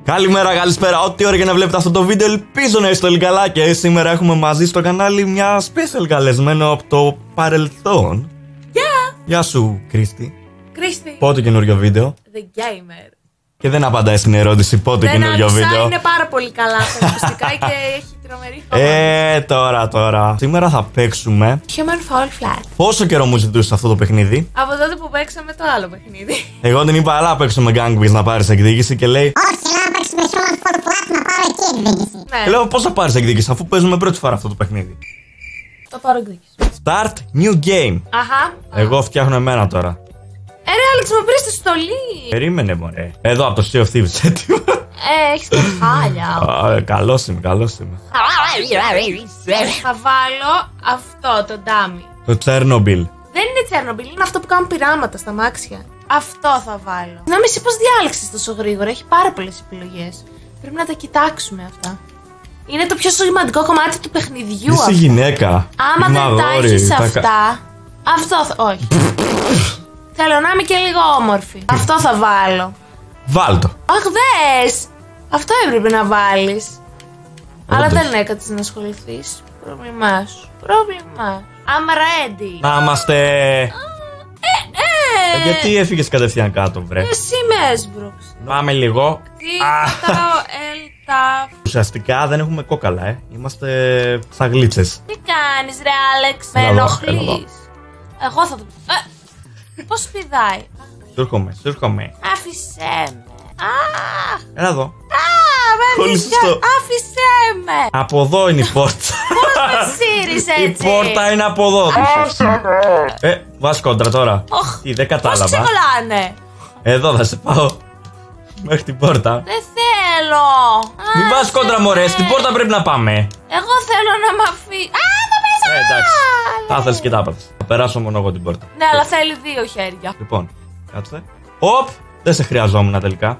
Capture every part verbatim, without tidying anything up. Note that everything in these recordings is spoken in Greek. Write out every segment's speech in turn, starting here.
Καλημέρα, καλησπέρα, ό,τι ώρα και να βλέπετε αυτό το βίντεο, ελπίζω να είστε όλοι καλά. Και σήμερα έχουμε μαζί στο κανάλι μια special καλεσμένο από το παρελθόν. Γεια! Yeah. Γεια σου, Κρίστη. Κρίστη. Πότε καινούριο βίντεο? The Gamer. Και δεν απαντάει στην ερώτηση πότε καινούριο βίντεο. Είναι πάρα πολύ καλά τα ακουστικά και έχει τρομερή φωνή. Ε, τώρα, τώρα. Σήμερα θα παίξουμε Human Fall Flat. Πόσο καιρό μου ζητούσε αυτό το παιχνίδι? Από τότε που παίξαμε το άλλο παιχνίδι. Εγώ την είπα, αλλά παίξουμε Gang Beasts να πάρει εκδίκηση και λέει όχι, να παίξουμε Human Fall Flat να πάρω εκεί εκδίκηση. Ναι. Και λέω, πώς θα πάρει εκδίκηση αφού παίζουμε πρώτη φορά αυτό το παιχνίδι? Το πάρω εκδίκηση. Start new game. Αχα. Εγώ φτιάχνω εμένα τώρα. Ε, ρε, Άλεξ, μου πήρες τη στολή. Περίμενε, μωρέ. Εδώ από το Sea of Thieves, έτοιμο. Ε, έχεις και χάλια. Καλώς είμαι, καλώς είμαι. Θα βάλω αυτό το ντάμι. Το Τσέρνομπιλ. Δεν είναι Τσέρνομπιλ, είναι αυτό που κάνουν πειράματα στα μάξια. Αυτό θα βάλω. Να μην σε πώς διάλεξες τόσο γρήγορα, έχει πάρα πολλές επιλογές. Πρέπει να τα κοιτάξουμε αυτά. Είναι το πιο σημαντικό κομμάτι του παιχνιδιού. Είσαι γυναίκα. Άμα Είμαι δεν τα αγόρι, έχεις τα αυτά, κα- αυτό θα... όχι. Θέλω να είμαι και λίγο όμορφη. Αυτό θα βάλω. Βάλτο. Αχ, δες! Αυτό έπρεπε να βάλεις. Αλλά Όντως. δεν έκατες να ασχοληθείς. Πρόβλημά σου. Πρόβλημά σου. I'm ready. Να είμαστε. Ε, Γιατί έφυγες κατευθείαν κάτω, βρε? Εσύ με έσπρωξε. Πάμε λίγο. Τι τα ελτα. Ουσιαστικά δεν έχουμε κόκαλα, ε. Είμαστε σαν γλίτσες. Τι κάνεις ρε Άλεξ? Με Έλα εδώ, έλα ενοχλείς. Εγώ θα το... Ε, πώς πηδάει? Σου έρχομαι, σου έρχομαι. Άφησέ με. Αχ. Έλα εδώ. Α, με Πολύ βρίσκα- σωστό. Άφησέ με. Από εδώ είναι η πόρτα. Πώς με σύρεις Η έτσι? πόρτα είναι από εδώ. Ε, βάζ κόντρα τώρα. Οχ, Τι, δεν πώς κατάλαβα. ξεκολλάνε? Εδώ θα σε πάω. Μέχρι την πόρτα. Δεν θέλω. Μην πας Άσε κόντρα, μωρέ. με. Στην πόρτα πρέπει να πάμε. Εγώ θέλω να μ' αφήσει. Α, το πέσα! Ε, εντάξει. Τα ήθελες και τα έπαθες. Θα περάσω μόνο εγώ την πόρτα. Ναι, αλλά θέλει δύο χέρια. Λοιπόν, κάτσε. Οπ! Δεν σε χρειαζόμουν τελικά.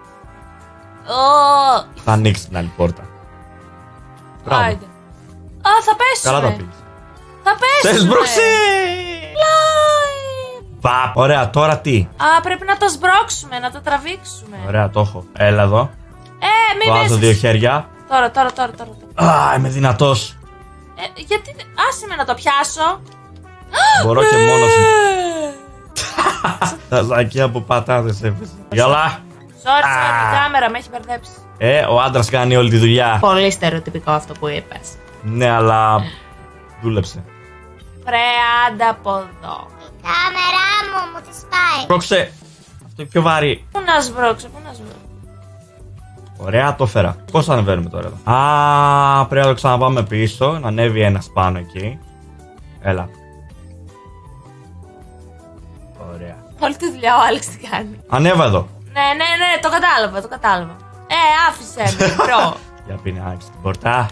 Ω, Θα ανοίξει την άλλη πόρτα. Μπράβο. άιντε. Α, θα πέσουμε. Καλά τα πήγες. Θα πέσουμε. Σε σμπρώξει! Λάι. Παπ. Ωραία, τώρα τι? Α, πρέπει να τα σμπρώξουμε, να τα τραβήξουμε. Ωραία, το έχω. Έλα εδώ. Ε, μην Βάζω πέσεις. δύο χέρια. Τώρα, τώρα, τώρα, τώρα. τώρα. Α, είμαι δυνατός. Ε, γιατί. δεν- Άσε με να το πιάσω. Μπορώ και μόνος μου. Ε, Τα ζακιά από πατάτες έπεσε. Γεια. Sorry, Α. sorry, η κάμερα με έχει μπερδέψει. Ε, ο άντρας κάνει όλη τη δουλειά. Πολύ στερεοτυπικό αυτό που είπες. Ναι, αλλά δούλεψε. Βρε, άντα από εδώ. Η κάμερά μου μου τη σπάει. Πρόξε. Αυτό είναι πιο βαρύ. Πού να σβρώξω, πού να σβρώξω. Ωραία, το έφερα. Πώς θα ανεβαίνουμε τώρα εδώ? Α, πρέπει να το ξαναπάμε πίσω. Να ανέβει ένας πάνω εκεί. Έλα. Ωραία. Όλη τη δουλειά ο Άλεξ τι κάνει. Ανέβα εδώ. Ναι, ναι, ναι, το κατάλαβα, το κατάλαβα. Ε, άφησε με, μπρο. Για πίνε, άνοιξε την πόρτα.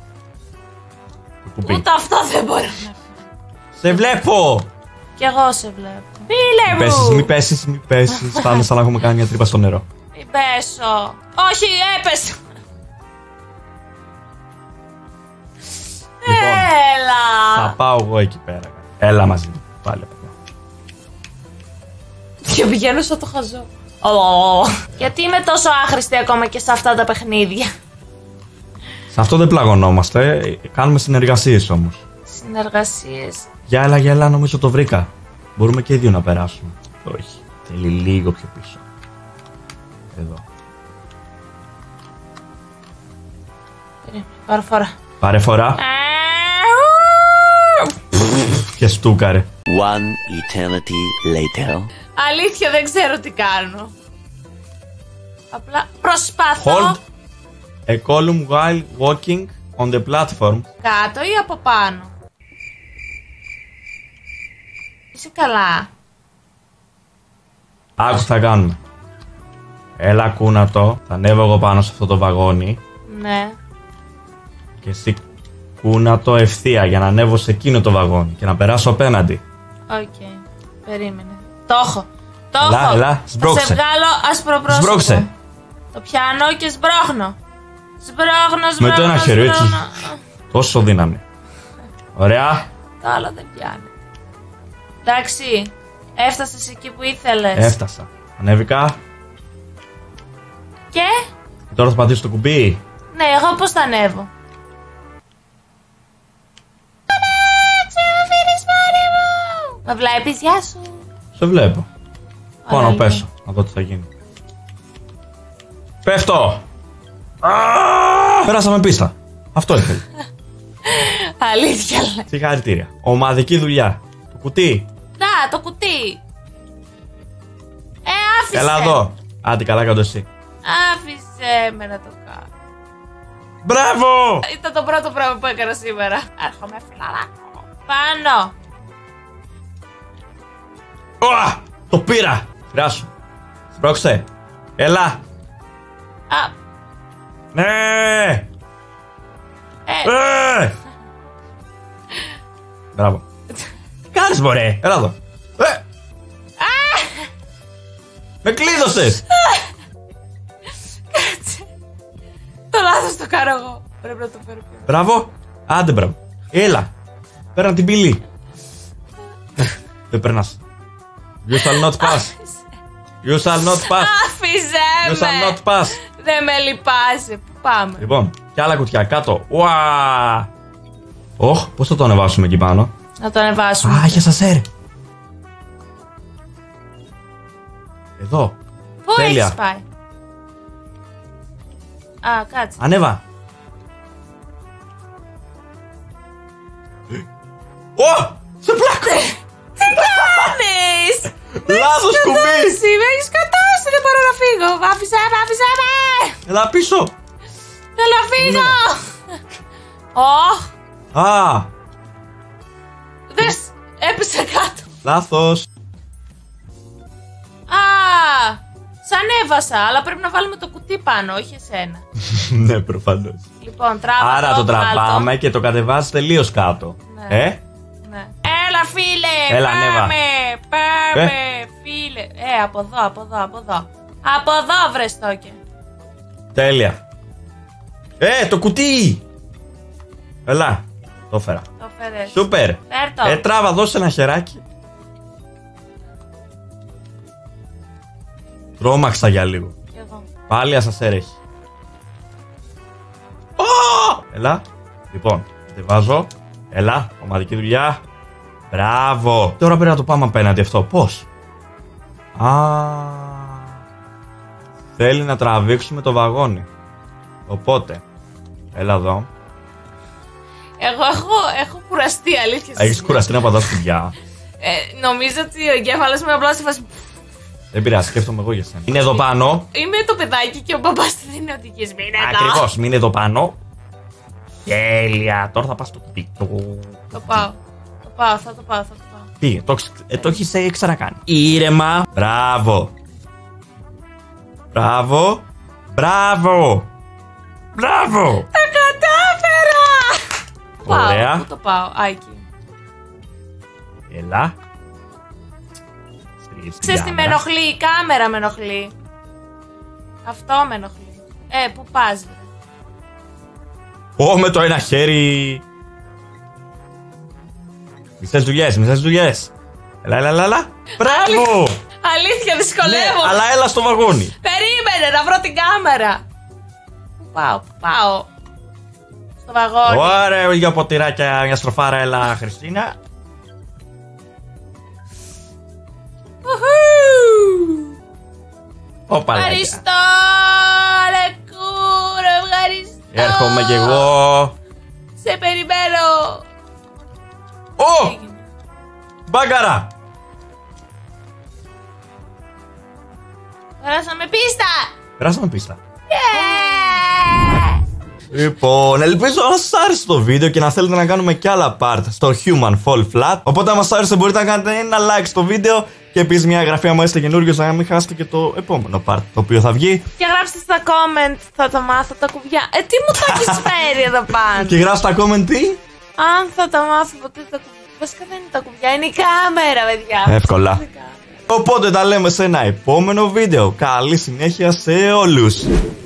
Το κουμπί. Ούτε αυτό δεν μπορώ να. Σε βλέπω! Κι εγώ σε βλέπω. Φίλε Μη μου! πέσεις, μη πέσεις, μη πέσεις. Θα είναι σαν να έχουμε κάνει μια τρύπα στο νερό. Μην πέσω. Όχι, έπεσε. Λοιπόν, θα Έλα. πάω εγώ εκεί πέρα. Έλα μαζί μου. Πάλι από εδώ. Και πηγαίνω σαν το χαζό. Ω. Γιατί είμαι τόσο άχρηστη ακόμα και σε αυτά τα παιχνίδια. Σε αυτό δεν πλαγωνόμαστε. Κάνουμε συνεργασίες όμως. Συνεργασίες. Για έλα, για έλα, νομίζω το βρήκα. Μπορούμε και οι δύο να περάσουμε. Όχι. Θέλει λίγο πιο πίσω. Εδώ. Περίμενε, πάρω φορά. Πάρε φορά. Και στούκαρε. One eternity later. Αλήθεια δεν ξέρω τι κάνω. Απλά προσπαθώ. Hold a column while walking on the platform. Κάτω ή από πάνω. Είσαι καλά. Άκου τι θα κάνουμε. Έλα κούνα το. Θα ανέβω εγώ πάνω σε αυτό το βαγόνι. Ναι. Και εσύ κούνα το ευθεία για να ανέβω σε εκείνο το βαγόνι και να περάσω απέναντι. Οκ. Περίμενε. Το έχω. Το Έλα, έχω. έλα, Θα σμπρώξε. σε βγάλω ασπροπρόσωπο. Σμπρώξε. Το πιάνω και σμπρώχνω. Σμπρώχνω, σμπρώχνω. Με το ένα χέρι, έτσι. σμπρώχνω. Τόσο δύναμη. Ωραία. Το άλλο δεν πιάνει. Εντάξει. Έφτασες εκεί που ήθελες. Έφτασα. Ανέβηκα. Και Τώρα θα πατήσω το κουμπί. Ναι, εγώ πώς θα ανέβω. Με βλέπεις, γεια σου. Σε βλέπω. Πάω να λοιπόν. πέσω, να δω τι θα γίνει. Πέφτω! Πέρασαμε πίστα. Αυτό ήθελε. Αλήθεια λέει. Συγχαρητήρια. Ομαδική δουλειά. Το κουτί. Να, το κουτί. Ε, άφησε. Έλα εδώ. Άντε, καλά κάτω εσύ. Άφησε με να το κάνω. Μπράβο! Ήταν το πρώτο πράγμα που έκανα σήμερα. Έρχομαι φιλαράκο. Πάνω. Ωα! Το πήρα! Φράσου. Σπρώξε. Έλα. Α, Ναι! ε, Ε! Μπράβο. Τι κάνεις μωρέ? Έλα εδώ. Ε! Με κλείδωσες! κάτσε. Το λάθος το κάνω εγώ. Πρέπει να το φέρω πιο. Μπράβο. Άντε μπράβο. Έλα. Παίρνα την πύλη. Δεν περνάς. You shall not pass. You shall not pass. Άφησε You shall με. not pass. Δεν με λυπάσαι. Πού πάμε. Λοιπόν, και άλλα κουτιά κάτω. Ουα! Ωχ, πώς θα το ανεβάσουμε εκεί πάνω? Να το ανεβάσουμε. Α, είχε σασέρ. Εδώ. Πού τέλεια. έχεις πάει. Α, κάτσε. Ανέβα. Ω! Σε πλάκω! Τι κάνεις. Λάθος κουμπί! Εσύ με έχεις κατώσει. Δεν μπορώ να φύγω. Άφησε με, άφησε με. Έλα πίσω! Θέλω να φύγω. Ωχ. Α! Δες. Έπεσε κάτω. Λάθος. Α. Σ' ανέβασα. Αλλά πρέπει να βάλουμε το κουτί πάνω. Όχι εσένα. Ναι, προφανώς. Λοιπόν, τράβα. Άρα το τραβάμε και το κατεβάζεις τελείως κάτω. Ναι. Ε? Ναι. Έλα φίλε. Έλα, πάμε. ανέβα. Πάμε. Φίλε. Ε, από εδώ, από εδώ, από εδώ. Από εδώ βρες το και. Τέλεια. Ε, το κουτί! Έλα, το έφερα. Το φέρες. Σούπερ. Φέρ το. Ε, τράβα, δώσε ένα χεράκι. Τρόμαξα για λίγο. Κι εγώ. Πάλι ασασέρ έχει. Ω! Έλα. Λοιπόν, τη βάζω. Έλα, ομαδική δουλειά. Μπράβο. Τώρα πρέπει να το πάμε απέναντι αυτό. Πώς? Α, θέλει να τραβήξουμε το βαγόνι. Οπότε, έλα εδώ. Εγώ έχω, έχω κουραστεί, αλήθεια. σας Έχεις λέω. κουραστεί να πατάς κουμπιά. Ε, νομίζω ότι ο εγκέφαλος μου απλά σε φάση. Δεν πειράζει, σκέφτομαι εγώ για σένα. Είναι εδώ πάνω. Είμαι το παιδάκι και ο μπαμπάς του δίνει οδηγίες. Μην είναι εδώ. Ακριβώς, μην είναι εδώ πάνω. Τέλεια. Τώρα θα πας στο κουμπί. Το πάω. Το πάω, θα το πάω, θα το πάω. Πήγε, το, ξ- ε, το έχεις ε, ξανακάνει. Ήρεμα. Μπράβο. Μπράβο. Μπράβο. Μπράβο. Τα κατάφερα! Πού πάω, Ωραία. πού το πάω, α, εκεί. Έλα. Στρίγεις την Ξέρεις τι με κάμερα. ενοχλεί, η κάμερα με ενοχλεί. Αυτό με ενοχλεί. Ε, πού πας, βρε. Ω, με το ένα χέρι. Μισές δουλειές, μισές δουλειές. Έλα, έλα, έλα, έλα. Μπράβο. Αλήθεια, Ναι, δυσκολεύω. αλλά έλα στο βαγόνι. Περίμενε να βρω την κάμερα. Πού πάω, πού πάω. Στο βαγόνι. Ωραία, δύο ποτηράκια, μια στροφάρα, έλα, Χριστίνα. Ουχου. Όπα, λέγα. Ευχαριστώ, ρε κούρο, ευχαριστώ. Έρχομαι κι εγώ. Σε περιμένω. Ω! Μπάγκαρα! Περάσαμε πίστα. Περάσαμε πίστα. Yeah! Λοιπόν, ελπίζω να σας άρεσε το βίντεο και να θέλετε να κάνουμε κι άλλα part στο Human Fall Flat. Οπότε, αν μας άρεσε, μπορείτε να κάνετε ένα like στο βίντεο και επίσης μια εγγραφή άμα είστε καινούριος, να μην χάσετε και το επόμενο part το οποίο θα βγει. Και γράψτε στα comment, θα τα μάθω τα κουβιά. Ε, τι μου το έχεις φέρει εδώ πάνω. Και γράψτε στα comment τι. Αν θα τα μάθω ποτέ τα κουβιά. Βασικά δεν είναι τα κουβιά, είναι η κάμερα, παιδιά. Εύκολα. Είναι η κάμερα. Οπότε τα λέμε σε ένα επόμενο βίντεο. Καλή συνέχεια σε όλους.